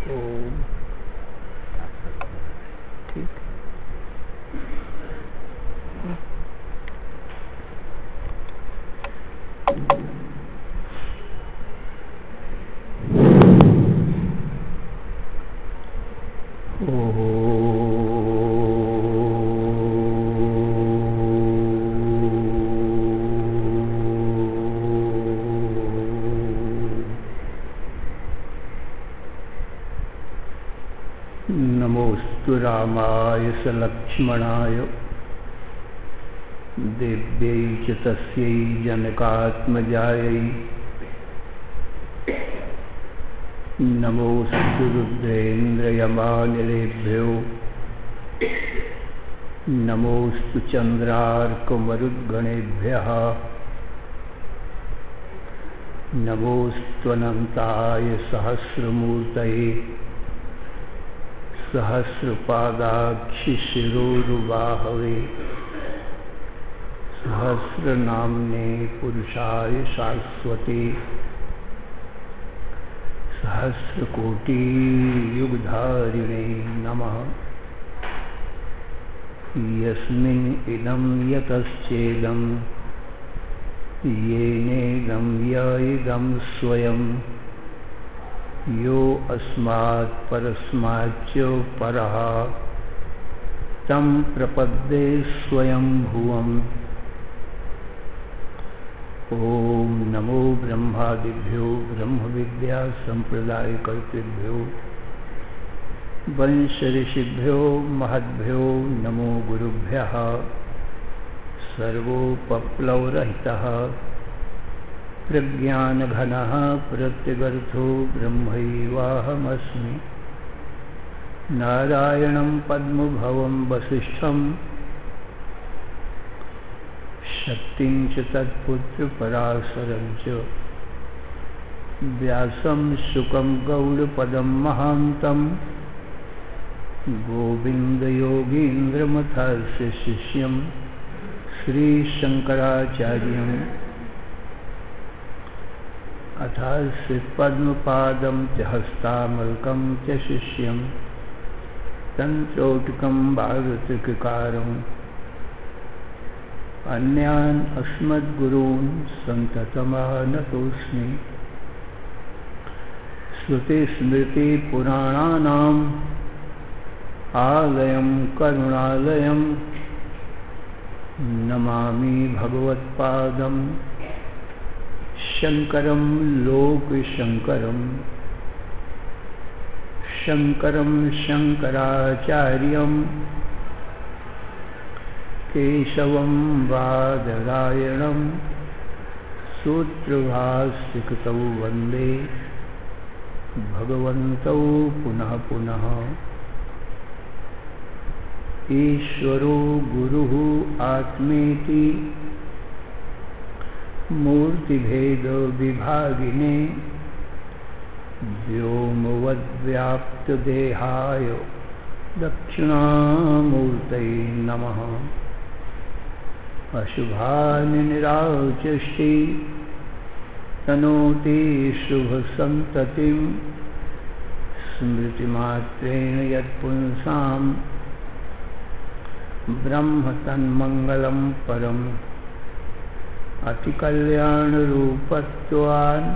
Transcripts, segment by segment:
ओम। ठीक। नमोस्तु रामाय स लक्ष्मणाय देव्यै च तस्यै जनकात्मजायै नमोस्तु रुद्रेन्द्रयमानिलेभ्यो नमोस्तु चन्द्रार्कमरुद्गणेभ्यः नमोस्त्वनन्ताय सहस्रमूर्तये सहस्रपादाक्षिशिरोरुबाहवे सहस्रनाम्ने पुरुषाय शाश्वते सहस्रकोटियुगधारिणे नमः। यस्मिन् इदं यतश्चेदं येनेदं य इदं स्वयं यो अस्मात् परस्माच्च परः तं प्रपद्ये स्वयं भुवम्। ओम नमो ब्रह्मादिभ्यो ब्रह्मविद्या संप्रदायकर्तृभ्यो वंश ऋषिभ्यो महद्भ्यो नमो गुरुभ्यः। सर्वोपप्लवरहितः प्रज्ञानघनः प्रत्यगर्थो ब्रह्मैवाहमस्मि। नारायणं पद्मभवं वसिष्ठं शक्तिं च तत्पुत्रपराशरं च व्यासं शुकं गौडपदं महान्तं गोविन्दयोगीन्द्रमथस्य शिष्यं श्रीशङ्कराचार्यम् अथास्य पद्मपादं च हस्तामलकं च शिष्यं तन्त्रोटकं भारतकृकारम् अन्यान् अस्मद्गुरून् सन्ततमानतोऽस्मि। श्रुतिस्मृतिपुराणानाम् आलयं करुणालयं नमामि भगवत्पादं शङ्करं लोकशङ्करं। शङ्करं शङ्कराचार्यं केशवं बादरायणं सूत्रभाष्यकृतौ वन्दे भगवन्तौ पुनः पुनः। ईश्वरो गुरुः आत्मेति मूर्तिभेदविभागिने व्योमवद्व्याप्तदेहाय दक्षिणामूर्तये नमः। अशुभानि निराचष्टि तनोति शुभसन्ततिं स्मृतिमात्रेण यत्पुंसां ब्रह्म तन्मङ्गलं परम्। अतिकल्याणरूपत्वान्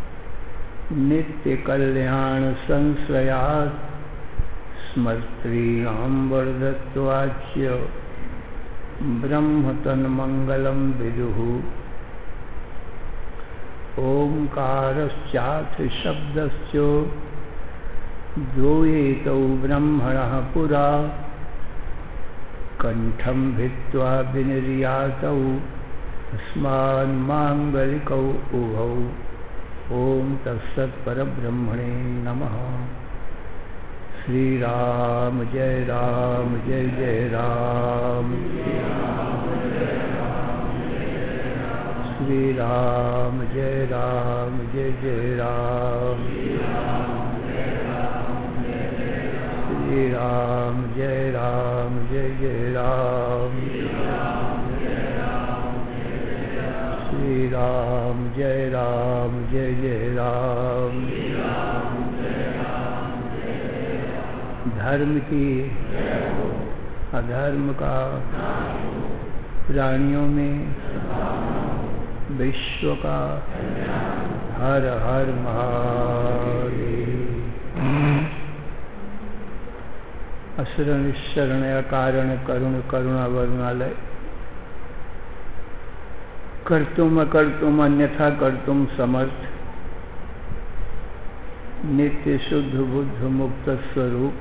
नित्यकल्याणसंश्रयात् स्मर्त्रीणां वर्धत्वाच्च ब्रह्म तन्मङ्गलं विदुः। ओंकारश्चाथ शब्दश्च द्वोयेतौ ब्रह्मणः पुरा कंठं भित्त्वा विनिर्यातौ अस्मान्माङ्गलिकौ उभौ। ओम तत्सत्परब्रह्मणे नमः। श्री राम जय जय राम। श्री राम जय जय राम। श्री राम जय जय राम। श्री राम जय जय राम। धर्म की, अधर्म का, प्राणियों में, विश्व का। हर हर महादेव। असुरन शरण अकारण करुण करुणा वरुणालय। कर्तुम अकर्तुम अन्यथा कर्तुम समर्थ, नित्य शुद्ध बुद्ध मुक्त स्वरूप,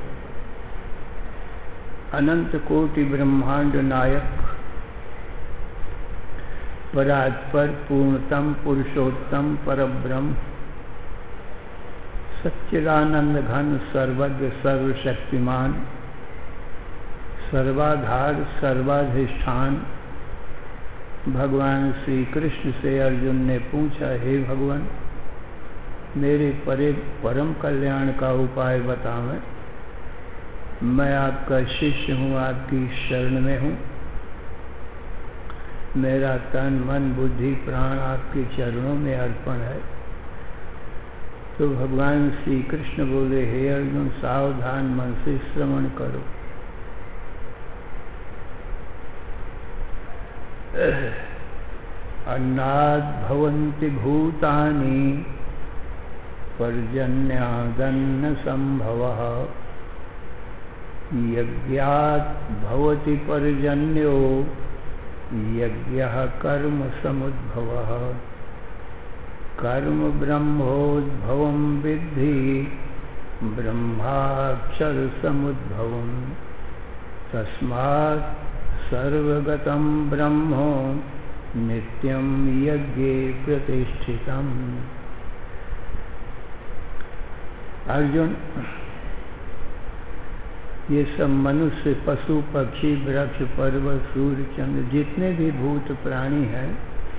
अनंत कोटि ब्रह्मांड नायक, परात्पर पूर्णतम पुरुषोत्तम परब्रह्म, सच्चिदानंद घन सर्वज्ञ सर्वशक्तिमान, सर्वाधार सर्वाधिष्ठान। भगवान श्री कृष्ण से अर्जुन ने पूछा, हे भगवान, मेरे परम कल्याण का उपाय बतावें। मैं आपका शिष्य हूँ, आपकी शरण में हूँ। मेरा तन मन बुद्धि प्राण आपके चरणों में अर्पण है। तो भगवान श्री कृष्ण बोले, हे अर्जुन, सावधान मन से श्रवण करो। अन्नाद् भवन्ति भूतानि पर्जन्यादन्न संभवः, यज्ञात् भवति पर्जन्यो यज्ञः कर्म समुद्भवः। कर्म ब्रह्मोद्भवं विद्धि ब्रह्माक्षर समुद्भवम्, तस्मात् सर्वगतं ब्रह्म नित्यं यज्ञे प्रतिष्ठितम्। अर्जुन, ये सब मनुष्य पशु पक्षी वृक्ष पर्वत सूर्य चंद्र जितने भी भूत प्राणी हैं,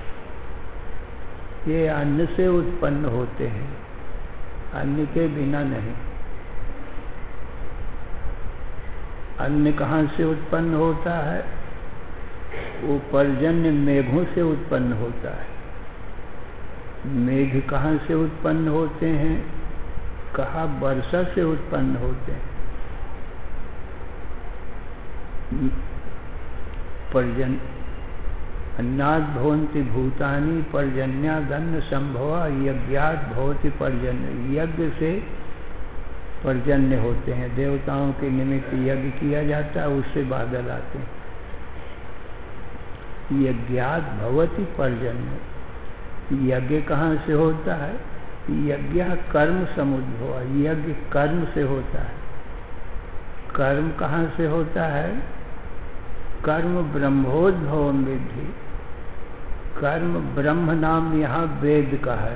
ये अन्न से उत्पन्न होते हैं, अन्न के बिना नहीं। अन्न कहाँ से उत्पन्न होता है? वो पर्जन्य मेघों से उत्पन्न होता है। मेघ कहाँ से उत्पन्न होते हैं? कहा वर्षा से उत्पन्न होते हैं। पर्जन्य अन्नाद् भवन्ति भूतानि पर्जन्यादन्न संभवा, यज्ञात् भवति पर्जन्य। यज्ञ से पर्जन्य होते हैं। देवताओं के निमित्त यज्ञ किया जाता है, उससे बादल आते हैं। यज्ञात् भवति पर्जन्य। यज्ञ कहाँ से होता है? यज्ञ कर्म समुद्भव। यज्ञ कर्म से होता है। कर्म कहाँ से होता है? कर्म ब्रह्मोद्भवम विद्धि। कर्म ब्रह्म नाम यहाँ वेद का है।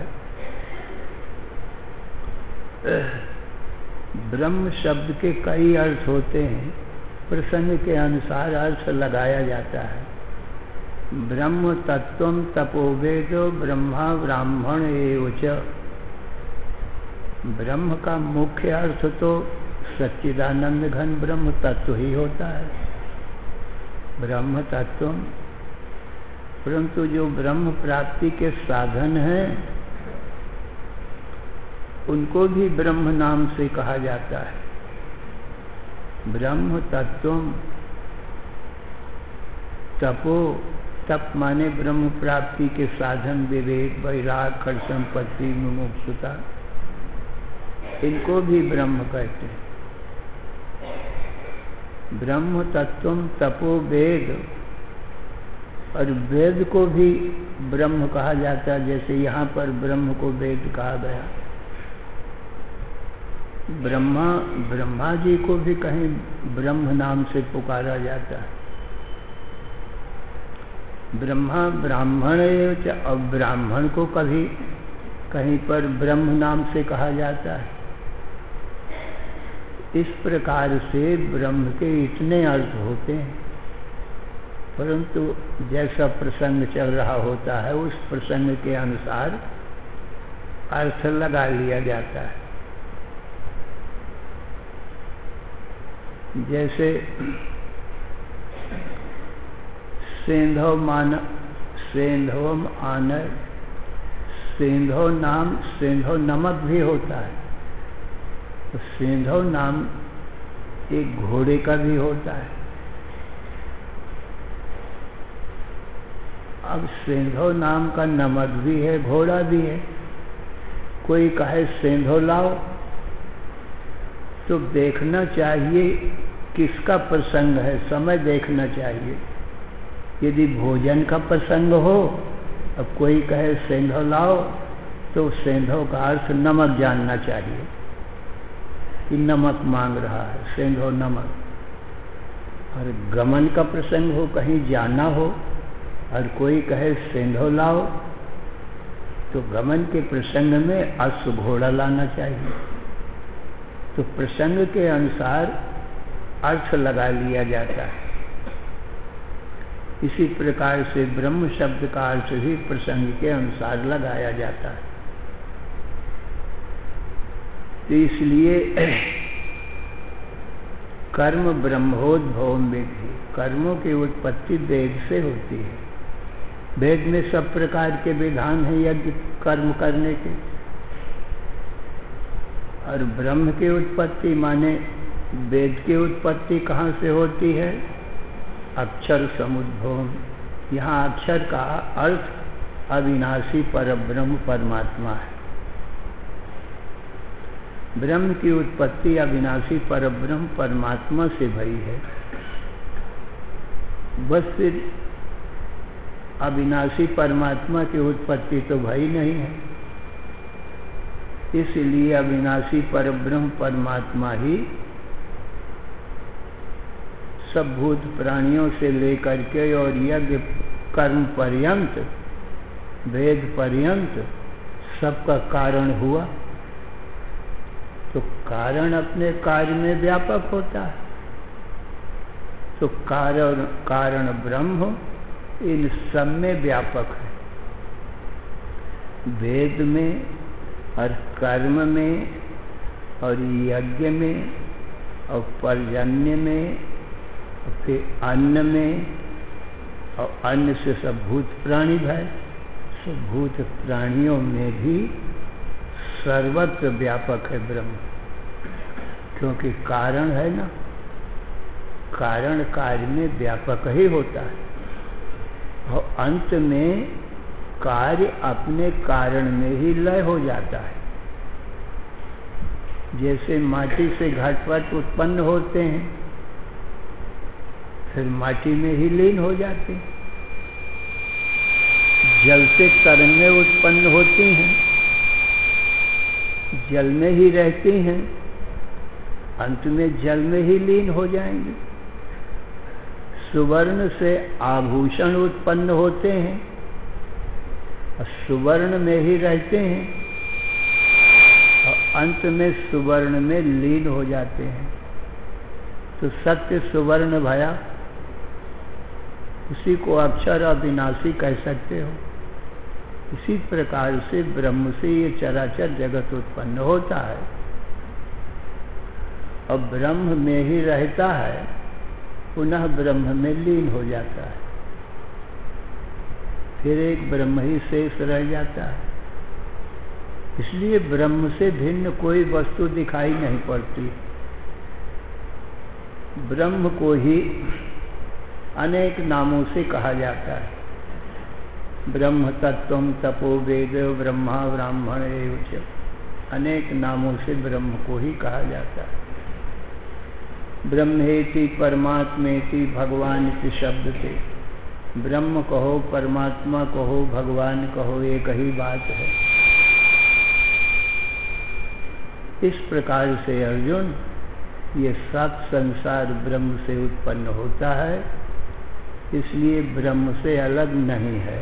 ब्रह्म शब्द के कई अर्थ होते हैं, प्रसंग के अनुसार अर्थ लगाया जाता है। ब्रह्म तत्वम तपोवेदो ब्रह्मा ब्राह्मण एव च। ब्रह्म का मुख्य अर्थ तो सच्चिदानंद घन ब्रह्म तत्व ही होता है, ब्रह्म तत्व। परंतु जो ब्रह्म प्राप्ति के साधन हैं, उनको भी ब्रह्म नाम से कहा जाता है। ब्रह्म तत्व तपो, तप माने ब्रह्म प्राप्ति के साधन, विवेक वैराग खड़ संपत्ति मुमुक्षुता, इनको भी ब्रह्म कहते हैं। ब्रह्म तत्व तपो वेद, और वेद को भी ब्रह्म कहा जाता है। जैसे यहाँ पर ब्रह्म को वेद कहा गया। ब्रह्मा जी को भी कहीं ब्रह्म नाम से पुकारा जाता है। ब्रह्मा ब्राह्मण, और ब्राह्मण को कभी कहीं पर ब्रह्म नाम से कहा जाता है। इस प्रकार से ब्रह्म के इतने अर्थ होते हैं, परंतु जैसा प्रसंग चल रहा होता है, उस प्रसंग के अनुसार अर्थ लगा लिया जाता है। जैसे सेंधव आनर, सेंधव नाम, सेंधव नमक भी होता है। तो सेंधव नाम एक घोड़े का भी होता है। अब सेंधो नाम का नमक भी है, घोड़ा भी है। कोई कहे सेंधो लाओ, तो देखना चाहिए किसका प्रसंग है, समय देखना चाहिए। यदि भोजन का प्रसंग हो, अब कोई कहे सेंधो लाओ, तो सेंधो का अर्थ नमक जानना चाहिए कि नमक मांग रहा है, सेंधो नमक। और गमन का प्रसंग हो, कहीं जाना हो, और कोई कहे सेंधो लाओ, तो गमन के प्रसंग में अश्व घोड़ा लाना चाहिए। तो प्रसंग के अनुसार अर्थ लगा लिया जाता है। इसी प्रकार से ब्रह्म शब्द का अर्थ भी प्रसंग के अनुसार लगाया जाता है। तो इसलिए कर्म ब्रह्मोद्भव विधि, कर्मों की उत्पत्ति वेद से होती है। वेद में सब प्रकार के विधान हैं यज्ञ कर्म करने के। और ब्रह्म की उत्पत्ति माने वेद की उत्पत्ति कहाँ से होती है? अक्षर समुद्भव। यहाँ अक्षर का अर्थ अविनाशी परब्रह्म परमात्मा है। ब्रह्म की उत्पत्ति अविनाशी परब्रह्म परमात्मा से भई है। बस फिर अविनाशी परमात्मा की उत्पत्ति तो भई नहीं है, इसलिए अविनाशी परब्रह्म परमात्मा ही सब भूत प्राणियों से लेकर के और यज्ञ कर्म पर्यंत, वेद पर्यंत सबका कारण हुआ। तो कारण अपने कार्य में व्यापक होता है। तो कारण ब्रह्म इन सब में व्यापक है। वेद में और कर्म में और यज्ञ में और पर्जन्य में और फिर अन्न में, और अन्न से सब भूत प्राणी है। सब भूत प्राणियों में भी सर्वत्र व्यापक है ब्रह्म, क्योंकि कारण है ना। कारण कार्य में व्यापक ही होता है और अंत में कार्य अपने कारण में ही लय हो जाता है। जैसे माटी से घटपट उत्पन्न होते हैं, फिर माटी में ही लीन हो जाते हैं। जल से तरंगें उत्पन्न होती हैं, जल में ही रहती हैं, अंत में जल में ही लीन हो जाएंगे। सुवर्ण से आभूषण उत्पन्न होते हैं और सुवर्ण में ही रहते हैं और अंत में सुवर्ण में लीन हो जाते हैं। तो सत्य सुवर्ण भया, उसी को अक्षर अविनाशी कह सकते हो। इसी प्रकार से ब्रह्म से ये चराचर जगत उत्पन्न होता है और ब्रह्म में ही रहता है, पुनः ब्रह्म में लीन हो जाता है, फिर एक ब्रह्म ही शेष रह जाता है। इसलिए ब्रह्म से भिन्न कोई वस्तु दिखाई नहीं पड़ती। ब्रह्म को ही अनेक नामों से कहा जाता है। ब्रह्म तत्वम तपो वेद ब्रह्मा ब्राह्मण एवं, अनेक नामों से ब्रह्म को ही कहा जाता है। ब्रह्मेति परमात्मेति भगवान के शब्द से ब्रह्म कहो, परमात्मा कहो, भगवान कहो, एक ही बात है। इस प्रकार से अर्जुन, ये सब संसार ब्रह्म से उत्पन्न होता है, इसलिए ब्रह्म से अलग नहीं है।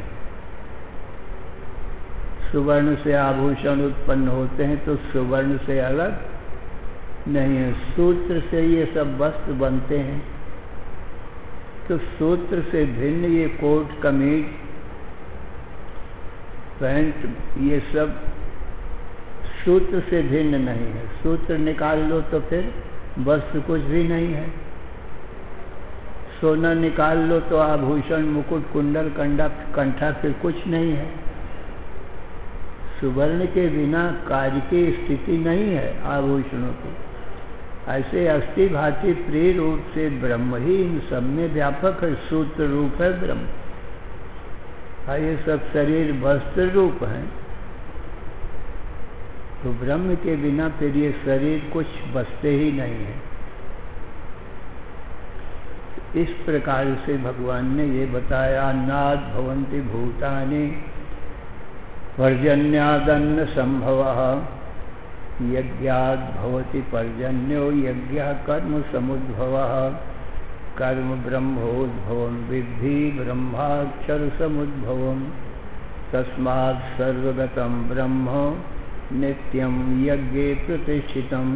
सुवर्ण से आभूषण उत्पन्न होते हैं तो सुवर्ण से अलग नहीं है। सूत्र से ये सब वस्त्र बनते हैं, तो सूत्र से भिन्न ये कोट कमीज पैंट ये सब सूत्र से भिन्न नहीं है। सूत्र निकाल लो तो फिर वस्त्र कुछ भी नहीं है। सोना निकाल लो तो आभूषण मुकुट कुंडल कंठा फिर कुछ नहीं है। सुवर्ण के बिना कार्य की स्थिति नहीं है आभूषणों की। ऐसे अस्थि भांति प्रिय रूप से ब्रह्म ही इन सब में व्यापक है, सूत्र रूप है ब्रह्म। ये सब शरीर वस्त्र रूप है, तो ब्रह्म के बिना फिर ये शरीर कुछ बचते ही नहीं है। इस प्रकार से भगवान ने ये बताया, अन्नाद भवन्ति भूतानि पर्जन्यादन्न संभवः यज्ञाद भवति पर्जन्यो यज्ञः कर्म समुद्भवः कर्म ब्रह्मोद्भवं विद्धि ब्रह्माक्षर समुद्भवं तस्मात् सर्वगतं ब्रह्म नित्यं यज्ञे प्रतिष्ठितम्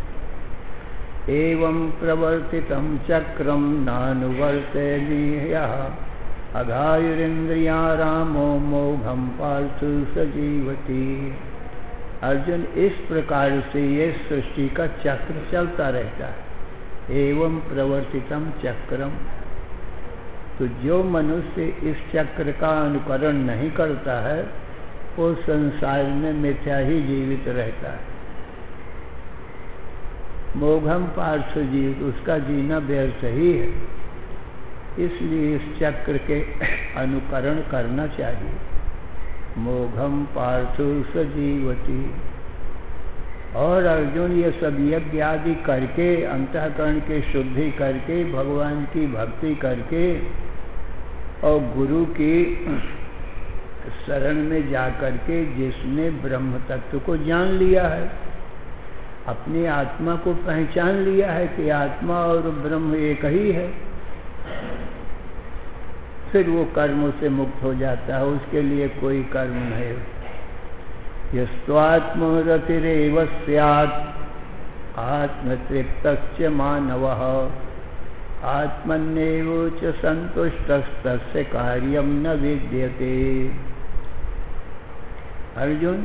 एवं प्रवर्तितं चक्रं नानुवर्तनीयः अघायुरिन्द्रियारामो मोघं पार्थ सजीवति। अर्जुन, इस प्रकार से ये सृष्टि का चक्र चलता रहता है। एवं प्रवर्तितम चक्रम, तो जो मनुष्य इस चक्र का अनुकरण नहीं करता है वो संसार में मिथ्या ही जीवित रहता है। मोघम पार्थ जीवित, उसका जीना व्यर्थ ही है। इसलिए इस चक्र के अनुकरण करना चाहिए। मोघम पार्थ सजीवति। और अर्जुन, ये सब यज्ञ आदि करके, अंतःकरण की शुद्धि करके, भगवान की भक्ति करके और गुरु की शरण में जा करके जिसने ब्रह्म तत्व को जान लिया है, अपनी आत्मा को पहचान लिया है कि आत्मा और ब्रह्म एक ही है, फिर वो कर्मों से मुक्त हो जाता है। उसके लिए कोई कर्म नहीं। यस्त्वात्मरतिरेव स्यात् आत्मतृप्तस्य मानवः आत्मन्येव च संतुष्टस्तस्य कार्यं न विद्यते। अर्जुन,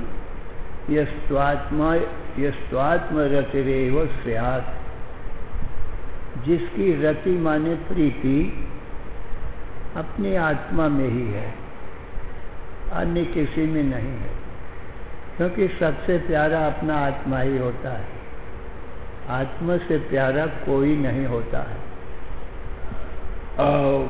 यस्त्वात्मरतिरेव स्यात्, जिसकी रति माने प्रीति अपनी आत्मा में ही है, अन्य किसी में नहीं है, क्योंकि सबसे प्यारा अपना आत्मा ही होता है। आत्मा से प्यारा कोई नहीं होता है। और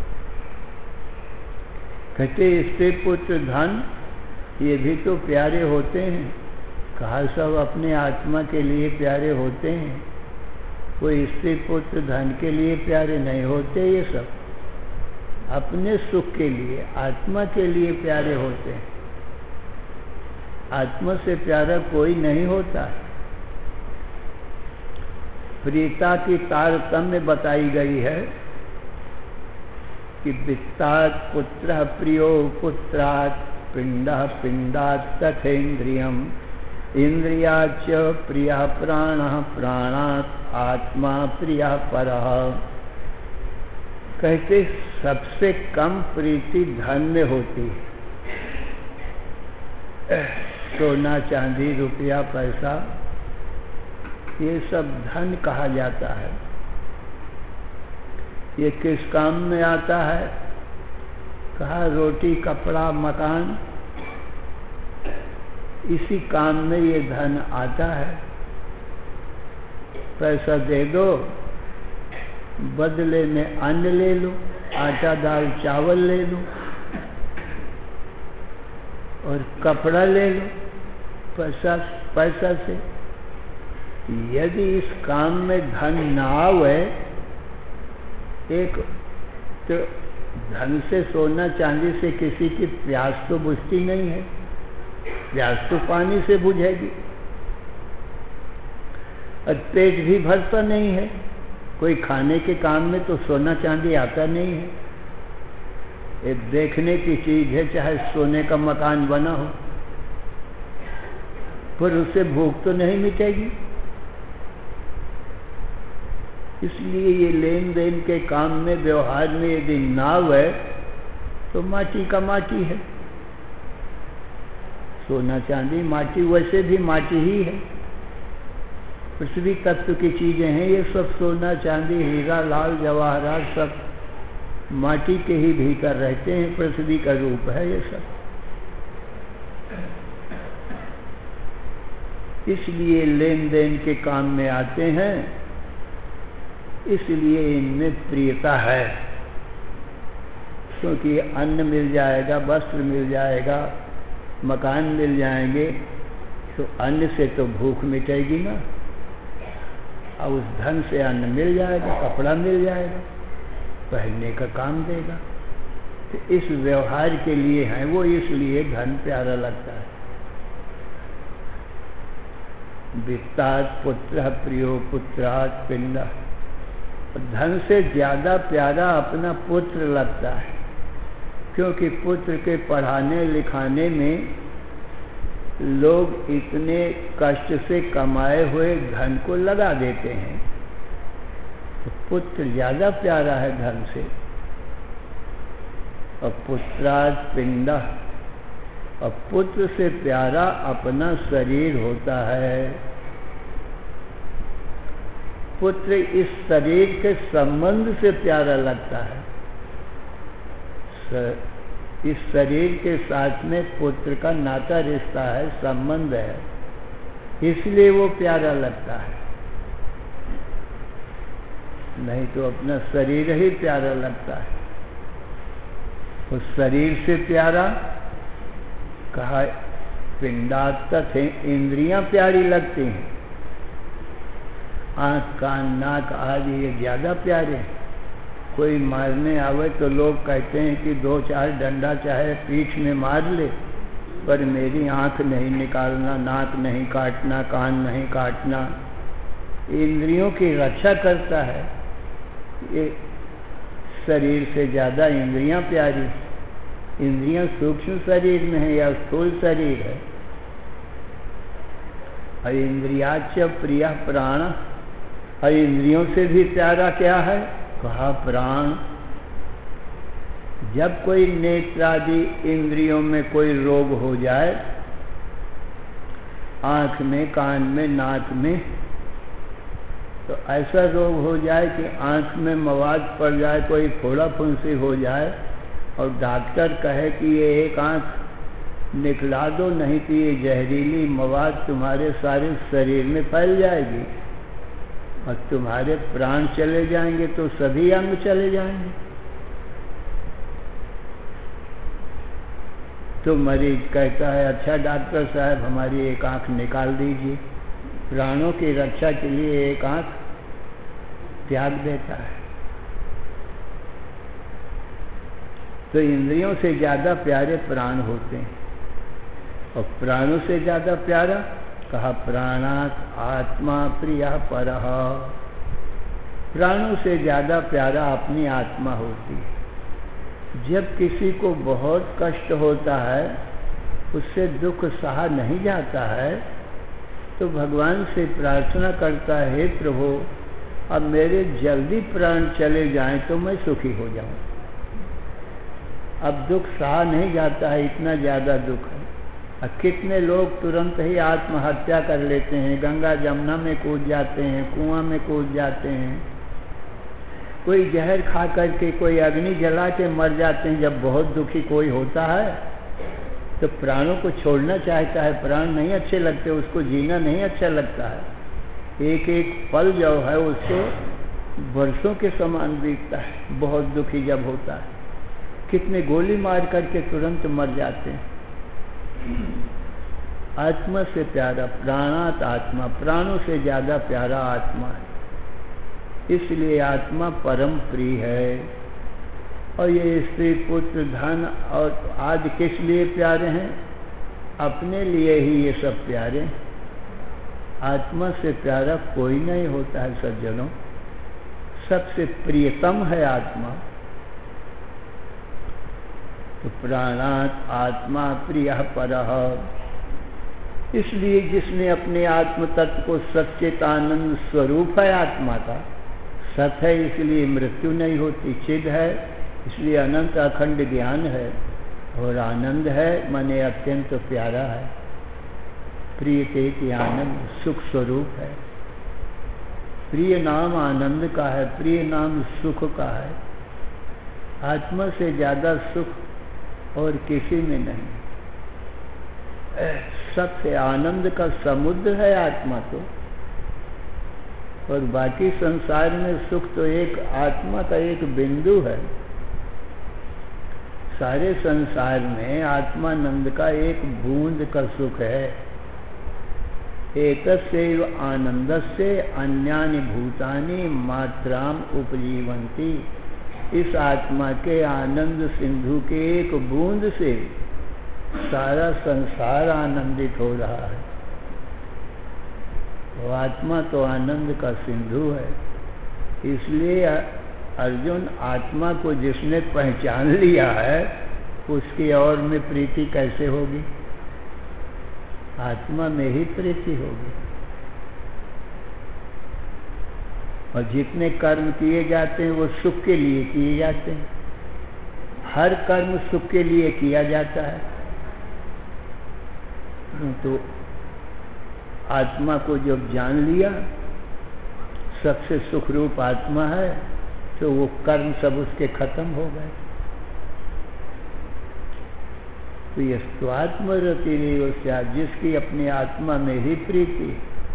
कहते स्त्री पुत्र धन ये भी तो प्यारे होते हैं। कहा सब अपने आत्मा के लिए प्यारे होते हैं, कोई स्त्री पुत्र धन के लिए प्यारे नहीं होते। ये सब अपने सुख के लिए, आत्मा के लिए प्यारे होते हैं। आत्मा से प्यारा कोई नहीं होता। प्रियता की तारतम्य बताई गई है कि वित्तात् पुत्रः प्रियो पुत्रात् पिंडः पिंडात् तथेन्द्रियम् इंद्रियाच्च प्रियः प्राणः प्राणात् आत्मा प्रियः परः। कहते सबसे कम प्रीति धन में होती है। सोना चांदी रुपया पैसा ये सब धन कहा जाता है। ये किस काम में आता है? कहा रोटी कपड़ा मकान, इसी काम में ये धन आता है। पैसा दे दो, बदले में अन्न ले लो, आटा दाल चावल ले लो और कपड़ा ले लो पैसा से। यदि इस काम में धन ना आवे, एक तो धन से सोना चांदी से किसी की प्यास तो बुझती नहीं है, प्यास तो पानी से बुझेगी। और पेट भी भरता नहीं है, कोई खाने के काम में तो सोना चांदी आता नहीं है। एक देखने की चीज है, चाहे सोने का मकान बना हो, पर उससे भूख तो नहीं मिटेगी। इसलिए ये लेन देन के काम में, व्यवहार में यदि नाव है तो माटी का माटी है। सोना चांदी माटी वैसे भी माटी ही है। पृथ्वी तत्व की चीजें हैं ये सब, सोना चांदी हीरा लाल जवाहरात सब माटी के ही भीतर रहते हैं, पृथ्वी का रूप है ये सब। इसलिए लेन देन के काम में आते हैं, इसलिए इनमें प्रियता है। क्योंकि अन्न मिल जाएगा, वस्त्र मिल जाएगा, मकान मिल जाएंगे, तो अन्न से तो भूख मिटेगी ना, और उस धन से अन्न मिल जाएगा, कपड़ा मिल जाएगा, पहनने का काम देगा। तो इस व्यवहार के लिए है वो, इसलिए धन प्यारा लगता है। वित्तात् पुत्रः प्रियो पुत्रात् पिंडः। धन से ज्यादा प्यारा अपना पुत्र लगता है, क्योंकि पुत्र के पढ़ाने लिखाने में लोग इतने कष्ट से कमाए हुए धन को लगा देते हैं, तो पुत्र ज्यादा प्यारा है धन से। और पुत्रात् पिंडः, और पुत्र से प्यारा अपना शरीर होता है। पुत्र इस शरीर के संबंध से प्यारा लगता है। इस शरीर के साथ में पुत्र का नाता रिश्ता है, संबंध है, इसलिए वो प्यारा लगता है। नहीं तो अपना शरीर ही प्यारा लगता है। उस शरीर से प्यारा कहा, पिंडात् थे, इंद्रियां प्यारी लगती हैं। आँख कान नाक आदि ये ज़्यादा प्यारे हैं। कोई मारने आवे तो लोग कहते हैं कि 2-4 डंडा चाहे पीठ में मार ले, पर मेरी आँख नहीं निकालना, नाक नहीं काटना, कान नहीं काटना। इंद्रियों की रक्षा करता है। ये शरीर से ज़्यादा इंद्रियां प्यारी। इंद्रियां सूक्ष्म शरीर में है या स्थूल शरीर है। और इंद्रियाच प्रिय प्राण, और इंद्रियों से भी प्यारा क्या है? कहा प्राण। जब कोई नेत्रादि इंद्रियों में कोई रोग हो जाए, आँख में, कान में, नाक में, तो ऐसा रोग हो जाए कि आँख में मवाद पड़ जाए, कोई फोड़ा फुंसी हो जाए, और डॉक्टर कहे कि ये एक आँख निकला दो, नहीं तो ये जहरीली मवाद तुम्हारे सारे शरीर में फैल जाएगी और तुम्हारे प्राण चले जाएंगे, तो सभी अंग चले जाएंगे। तो मरीज कहता है, अच्छा डॉक्टर साहब हमारी एक आँख निकाल दीजिए। प्राणों की रक्षा के लिए एक आँख त्याग देता है। तो इंद्रियों से ज़्यादा प्यारे प्राण होते हैं। और प्राणों से ज़्यादा प्यारा कहा, प्राणात् आत्मा प्रियः परः। प्राणों से ज़्यादा प्यारा अपनी आत्मा होती है। जब किसी को बहुत कष्ट होता है, उससे दुख सहा नहीं जाता है, तो भगवान से प्रार्थना करता है, हे प्रभु अब मेरे जल्दी प्राण चले जाएं तो मैं सुखी हो जाऊं। अब दुख सहा नहीं जाता है, इतना ज़्यादा दुख है। अब कितने लोग तुरंत ही आत्महत्या कर लेते हैं, गंगा जमुना में कूद जाते हैं, कुआं में कूद जाते हैं, कोई जहर खा करके, कोई अग्नि जला के मर जाते हैं। जब बहुत दुखी कोई होता है तो प्राणों को छोड़ना चाहता है, प्राण नहीं अच्छे लगते, उसको जीना नहीं अच्छा लगता है। एक एक पल जो है उसको वर्षों के समान बीतता है, बहुत दुखी जब होता है। कितने गोली मार करके तुरंत मर जाते हैं। आत्मा से प्यारा, प्राणात् आत्मा, प्राणों से ज़्यादा प्यारा आत्मा है। इसलिए आत्मा परम प्रिय है। और ये स्त्री पुत्र धन और आदि किस लिए प्यारे हैं? अपने लिए ही ये सब प्यारे हैं। आत्मा से प्यारा कोई नहीं होता है सज्जनों। सबसे प्रियतम है आत्मा। तो प्राणात् आत्मा प्रियः परः। इसलिए जिसने अपने आत्म तत्व को सच्चित आनंद स्वरूप है आत्मा का, सत है इसलिए मृत्यु नहीं होती, चिद है इसलिए अनंत अखंड ज्ञान है, और आनंद है माने अत्यंत प्यारा है। प्रिय के आनंद सुख स्वरूप है। प्रिय नाम आनंद का है, प्रिय नाम सुख का है। आत्मा से ज़्यादा सुख और किसी में नहीं। सबसे आनंद का समुद्र है आत्मा तो, और बाकी संसार में सुख तो एक आत्मा का एक बिंदु है। सारे संसार में आत्मानंद का एक बूंद का सुख है। एतस्यैव आनंदस्य अन्यानि भूतानि मात्राम उपजीवन्ति। इस आत्मा के आनंद सिंधु के एक बूंद से सारा संसार आनंदित हो रहा है। तो आत्मा तो आनंद का सिंधु है। इसलिए अर्जुन, आत्मा को जिसने पहचान लिया है उसकी और में प्रीति कैसे होगी? आत्मा में ही प्रीति होगी। और जितने कर्म किए जाते हैं वो सुख के लिए किए जाते हैं। हर कर्म सुख के लिए किया जाता है। तो आत्मा को जब जान लिया सबसे सुख रूप आत्मा है, तो वो कर्म सब उसके खत्म हो गए। तो ये स्वात्मरति रेव स्यात्, जिसकी अपनी आत्मा में ही प्रीति,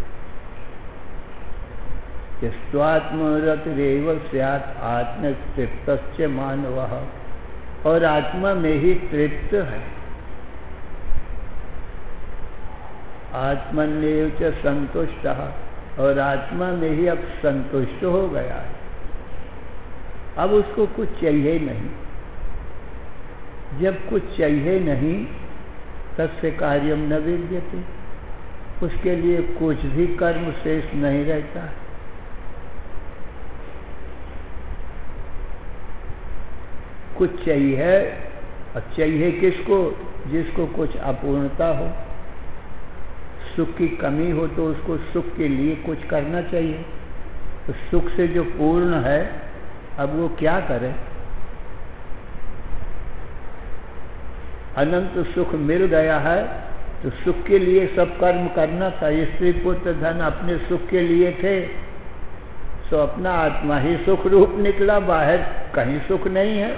स्वात्मरति रेव स्यात् आत्मतृप्तश्च मानवः, और आत्मा में ही तृप्त है। आत्मन्येव च संतुष्टः, और आत्मा में ही अब संतुष्ट हो गया है। अब उसको कुछ चाहिए नहीं। जब कुछ चाहिए नहीं तस्य कार्यम न विद्यते, उसके लिए कुछ भी कर्म शेष नहीं रहता है। कुछ चाहिए, और चाहिए किसको? जिसको कुछ अपूर्णता हो, सुख की कमी हो, तो उसको सुख के लिए कुछ करना चाहिए। तो सुख से जो पूर्ण है अब वो क्या करे? अनंत सुख मिल गया है तो सुख के लिए सब कर्म करना था। स्त्री पुत्र धन अपने सुख के लिए थे, सो अपना आत्मा ही सुख रूप निकला, बाहर कहीं सुख नहीं है।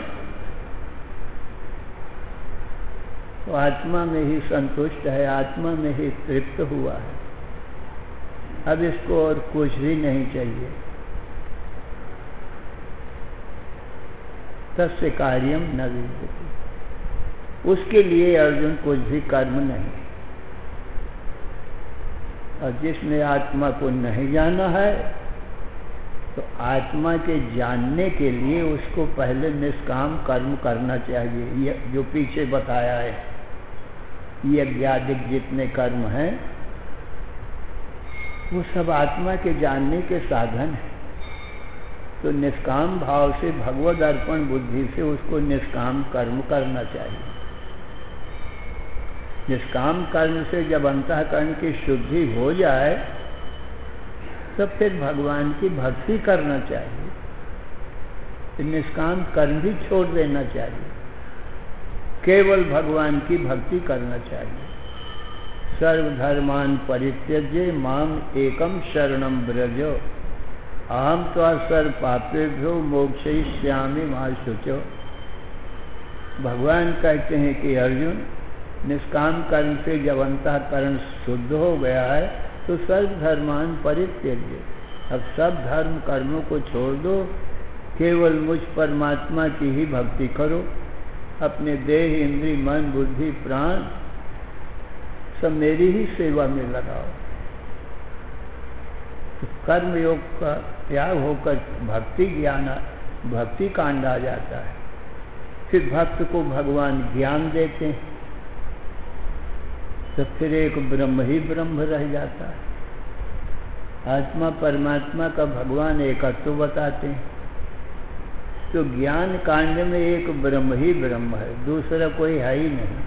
तो आत्मा में ही संतुष्ट है, आत्मा में ही तृप्त हुआ है। अब इसको और कुछ भी नहीं चाहिए। तस्य कार्यम न विद्यते, उसके लिए अर्जुन कुछ भी कर्म नहीं। और जिसने आत्मा को नहीं जाना है तो आत्मा के जानने के लिए उसको पहले निष्काम कर्म करना चाहिए। ये जो पीछे बताया है, यज्ञादिक जितने कर्म हैं वो सब आत्मा के जानने के साधन हैं। तो निष्काम भाव से, भगवद अर्पण बुद्धि से उसको निष्काम कर्म करना चाहिए। निष्काम कर्म से जब अंतःकरण की शुद्धि हो जाए तो फिर भगवान की भक्ति करना चाहिए। तो निष्काम कर्म भी छोड़ देना चाहिए, केवल भगवान की भक्ति करना चाहिए। सर्वधर्मान परित्यज्य माम एकम शरणम व्रज, अहम त्वा सर्व पापेभ्यो मोक्षयिष्यामि मा शुचो। भगवान कहते हैं कि अर्जुन, निष्काम कर्म से जब अंतःकरण शुद्ध हो गया है तो सर्व धर्मान परित्यज्य, अब सब धर्म कर्मों को छोड़ दो, केवल मुझ परमात्मा की ही भक्ति करो। अपने देह, इंद्रिय, मन, बुद्धि, प्राण सब मेरी ही सेवा में लगाओ। तो कर्म योग का त्याग होकर भक्ति कांड आ जाता है। फिर भक्त को भगवान ज्ञान देते हैं, तो फिर एक ब्रह्म ही ब्रह्म रह जाता है। आत्मा परमात्मा का भगवान एकत्व बताते हैं। तो ज्ञान कांड में एक ब्रह्म ही ब्रह्म है, दूसरा कोई है ही नहीं।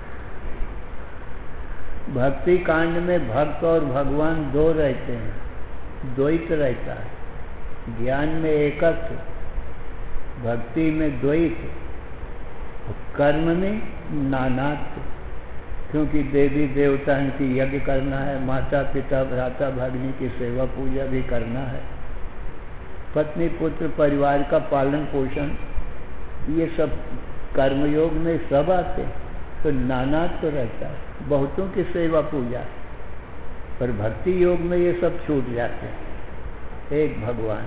भक्ति कांड में भक्त और भगवान दो रहते हैं, द्वैत रहता है। ज्ञान में एकत्व, भक्ति में द्वैत, कर्म में नानात्व। क्योंकि देवी देवता की यज्ञ करना है, माता पिता भ्राता भगिनी की सेवा पूजा भी करना है, पत्नी पुत्र परिवार का पालन पोषण, ये सब कर्मयोग में सब आते हैं। तो नाना तो रहता है, बहुतों की सेवा पूजा, पर भक्ति योग में ये सब छूट जाते हैं, एक भगवान।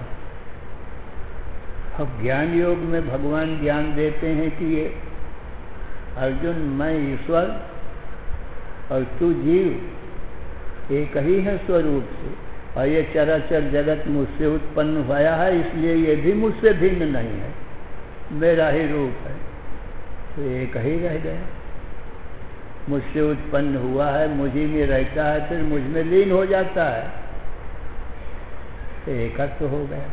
अब ज्ञान योग में भगवान ज्ञान देते हैं कि ये अर्जुन, मैं ईश्वर और तू जीव एक ही है स्वरूप से, और ये चराचर जगत मुझसे उत्पन्न हुआ है, इसलिए ये भी मुझसे भिन्न नहीं है, मेरा ही रूप है। तो एक ही रह गया, मुझसे उत्पन्न हुआ है, मुझी में रहता है, फिर मुझ में लीन हो जाता है, एकत्व हो गया।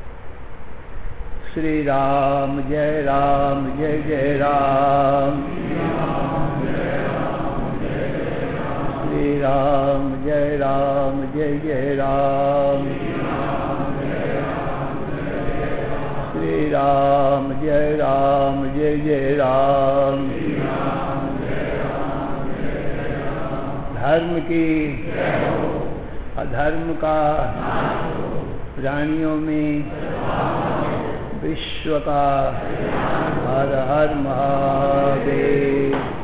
श्री राम जय राम जय जय राम, श्री राम जय राम जय जय राम, श्री राम जय राम जय जय राम, श्री राम जय राम जय जय राम। धर्म की अधर्म का प्राणियों में विश्व का हर हर महादेव।